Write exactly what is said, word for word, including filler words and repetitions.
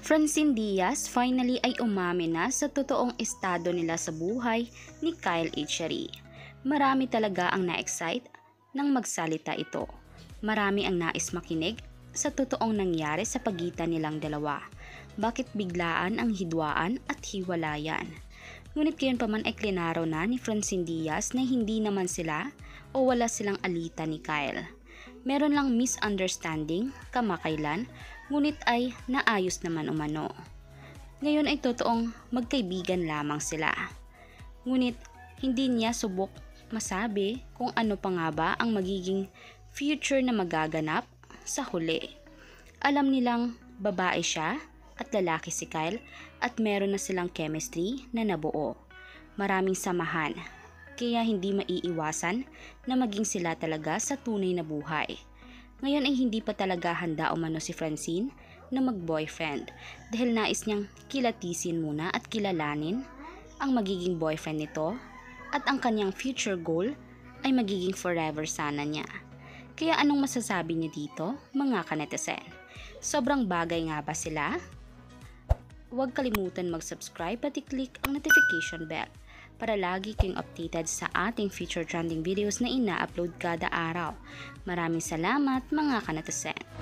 Francine Diaz finally ay umamin na sa totoong estado nila sa buhay ni Kyle Echary. Marami talaga ang na-excite nang magsalita ito. Marami ang nais makinig sa totoong nangyari sa pagitan nilang dalawa. Bakit biglaan ang hidwaan at hiwalayan? Ngunit gayon pa man ay klinaro na ni Francine Diaz na hindi naman sila o wala silang alitan ni Kyle. Meron lang misunderstanding kamakailan, ngunit ay naayos naman umano. Ngayon ay totoong magkaibigan lamang sila. Ngunit hindi niya subok masabi kung ano pa nga ba ang magiging future na magaganap sa huli. Alam nilang babae siya at lalaki si Kyle at meron na silang chemistry na nabuo. Maraming samahan, kaya hindi maiiwasan na maging sila talaga sa tunay na buhay. Ngayon ay hindi pa talaga handa umano si Francine na mag-boyfriend dahil nais niyang kilatisin muna at kilalanin ang magiging boyfriend nito at ang kanyang future goal ay magiging forever sana niya. Kaya anong masasabi niyo dito mga kanetizen? Sobrang bagay nga ba sila? Huwag kalimutan mag-subscribe at i-click ang notification bell para lagi kayong updated sa ating future trending videos na ina-upload kada araw. Maraming salamat mga kanetizen!